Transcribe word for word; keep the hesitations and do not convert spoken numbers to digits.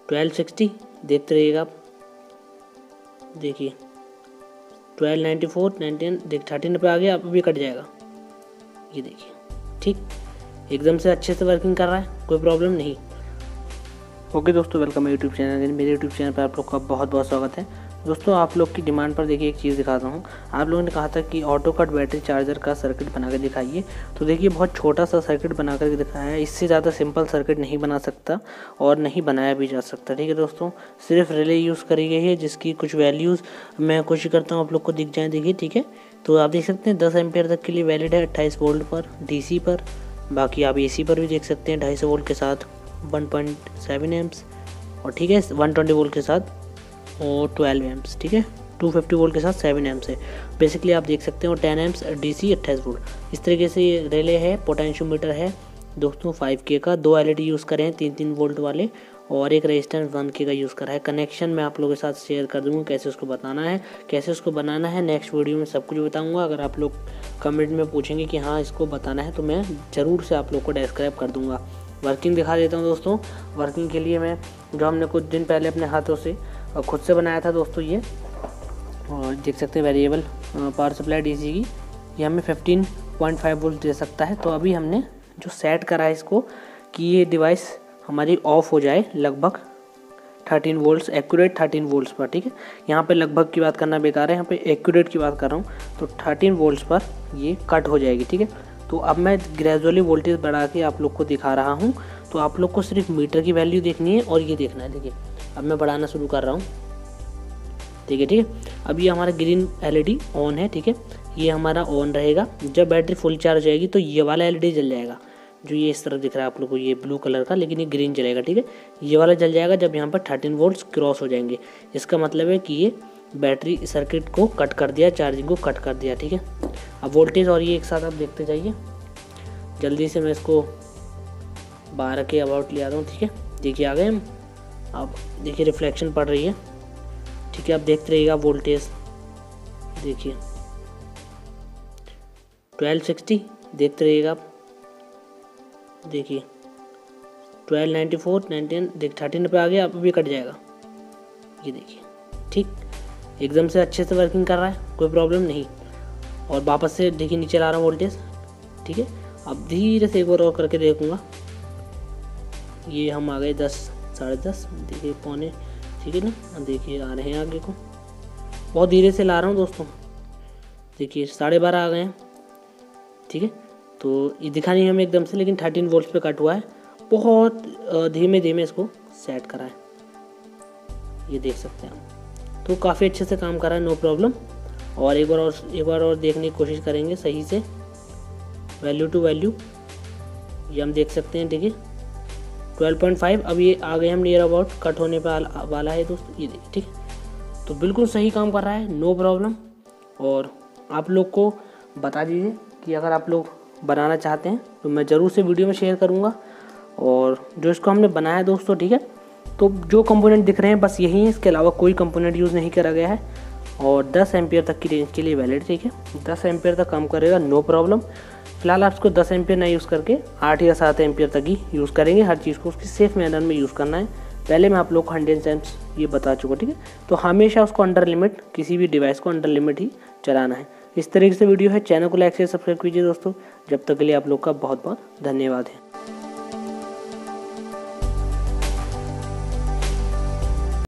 Twelve sixty देखते रहिएगा आप। देखिए ट्वेल्व नाइन्टी फोर नाइनटीन देख थर्टीन पे आ गया, अब भी कट जाएगा। ये देखिए ठीक, एकदम से अच्छे से वर्किंग कर रहा है, कोई प्रॉब्लम नहीं। ओके दोस्तों, वेलकम है यूट्यूब चैनल। मेरे यूट्यूब चैनल पर आप लोग का बहुत बहुत स्वागत है। दोस्तों आप लोग की डिमांड पर देखिए एक चीज़ दिखाता हूँ। आप लोगों ने कहा था कि ऑटो कट बैटरी चार्जर का सर्किट बना कर दिखाइए, तो देखिए बहुत छोटा सा सर्किट बना कर दिखाया है। इससे ज़्यादा सिंपल सर्किट नहीं बना सकता और नहीं बनाया भी जा सकता। ठीक है दोस्तों, सिर्फ रिले यूज़ करी गई है जिसकी कुछ वैल्यूज़ मैं कोशिश करता हूँ आप लोग को दिख जाए। देखिए ठीक है, तो आप देख सकते हैं दस एम्पियर तक के लिए वैलिड है, अट्ठाईस वोल्ट पर डी सी पर। बाकी आप ए सी पर भी देख सकते हैं ढाई सौ वोल्ट के साथ वन पॉइंट सेवन एम्प्स, और ठीक है वन ट्वेंटी वोल्ट के साथ और ट्वेल्व एम्प्स। ठीक है, टू फिफ्टी वोल्ट के साथ सेवन एम्प्स है बेसिकली आप देख सकते हैं, और टेन एम्प्स डीसी अट्ठाईस वोल्ट। इस तरीके से ये रिले है। पोटेंशियोमीटर है दोस्तों फाइव के का, दो एलईडी यूज़ करें हैं तीन तीन वोल्ट वाले, और एक रेजिस्टेंस वन के का यूज़ करा है। कनेक्शन मैं आप लोगों के साथ शेयर कर दूँगा, कैसे उसको बताना है, कैसे उसको बनाना है, नेक्स्ट वीडियो में सब कुछ बताऊँगा। अगर आप लोग कमेंट में पूछेंगे कि हाँ इसको बताना है, तो मैं ज़रूर से आप लोग को डिस्क्राइब कर दूँगा। वर्किंग दिखा देता हूँ दोस्तों। वर्किंग के लिए मैं जो हमने कुछ दिन पहले अपने हाथों से और खुद से बनाया था दोस्तों, ये और देख सकते हैं वेरिएबल पावर सप्लाई डीसी की, ये हमें फिफ्टीन पॉइंट फाइव वोल्ट दे सकता है। तो अभी हमने जो सेट करा है इसको कि ये डिवाइस हमारी ऑफ हो जाए लगभग thirteen volts, accurate thirteen volts पर। ठीक है, यहाँ पे लगभग की बात करना बेकार है, यहाँ पे एक्यूरेट की बात कर रहा हूँ। तो थर्टीन वोल्ट्स पर ये कट हो जाएगी। ठीक है, तो अब मैं ग्रेजुअली वोल्टेज बढ़ा के आप लोग को दिखा रहा हूँ। तो आप लोग को सिर्फ मीटर की वैल्यू देखनी है और ये देखना है। देखिए अब मैं बढ़ाना शुरू कर रहा हूँ। ठीक है ठीक है, अब ये हमारा ग्रीन एलईडी ऑन है। ठीक है, ये हमारा ऑन रहेगा। जब बैटरी फुल चार्ज हो जाएगी तो ये वाला एलईडी जल जाएगा, जो ये इस तरह दिख रहा है आप लोग को, ये ब्लू कलर का, लेकिन ये ग्रीन जलेगा। ठीक है, ये वाला जल जाएगा जब यहाँ पर थर्टीन वोल्ट्स क्रॉस हो जाएंगे। इसका मतलब है कि ये बैटरी सर्किट को कट कर दिया, चार्जिंग को कट कर दिया। ठीक है, अब वोल्टेज और ये एक साथ आप देखते जाइए। जल्दी से मैं इसको बारह के अबाउट ले आता हूँ। ठीक है, देखिए आ गए हम। अब देखिए रिफ्लेक्शन पड़ रही है। ठीक है, आप देखते रहिएगा वोल्टेज। देखिए ट्वेल्व सिक्सटी देखते रहिएगा आप। देखिए ट्वेल्व नाइन्टी फोर नाइनटीन देख थर्टीन पे आ गया, अब भी कट जाएगा। ये देखिए ठीक, एकदम से अच्छे से वर्किंग कर रहा है, कोई प्रॉब्लम नहीं। और वापस से देखिए नीचे ला रहा हूँ वोल्टेज। ठीक है, अब धीरे से एक बार और करके देखूँगा। ये हम आ गए दस साढ़े दस, देखिए पौने। ठीक है ना, देखिए आ रहे हैं आगे को, बहुत धीरे से ला रहा हूँ दोस्तों। देखिए साढ़े बारह आ गए हैं। ठीक है, तो ये दिखा नहीं हमें एकदम से, लेकिन थर्टीन वोल्ट्स पे कट हुआ है। बहुत धीमे धीमे इसको सेट करा है, ये देख सकते हैं हम। तो काफ़ी अच्छे से काम कर रहा है, नो प्रॉब्लम। और एक बार और एक बार और देखने की कोशिश करेंगे सही से, वैल्यू टू वैल्यू ये हम देख सकते हैं। देखिए ट्वेल्व पॉइंट फाइव, अब ये आ गए हम नियर अबाउट कट होने पर वाला है दोस्तों। ये देखिए ठीक है, तो बिल्कुल सही काम कर रहा है, नो प्रॉब्लम। और आप लोग को बता दीजिए कि अगर आप लोग बनाना चाहते हैं तो मैं ज़रूर से वीडियो में शेयर करूँगा। और जो इसको हमने बनाया है दोस्तों, ठीक है, तो जो कंपोनेंट दिख रहे हैं बस यही है, इसके अलावा कोई कंपोनेंट यूज़ नहीं करा गया है। और दस एम्पियर तक की रेंज के लिए वैलिड। ठीक है, दस एम्पियर तक काम करेगा, नो प्रॉब्लम। फिलहाल आप इसको दस एम्पियर ना यूज़ करके आठ या सात एम्पियर तक ही यूज़ करेंगे। हर चीज़ को उसकी सेफ मैनर में यूज़ करना है। पहले मैं आप लोग को हंड्रेड एम्प्स ये बता चुका। ठीक है, तो हमेशा उसको अंडर लिमिट, किसी भी डिवाइस को अंडर लिमिट ही चलाना है। इस तरीके से वीडियो है। चैनल को लाइक से सब्सक्राइब कीजिए दोस्तों। जब तक के लिए आप लोग का बहुत बहुत धन्यवाद है।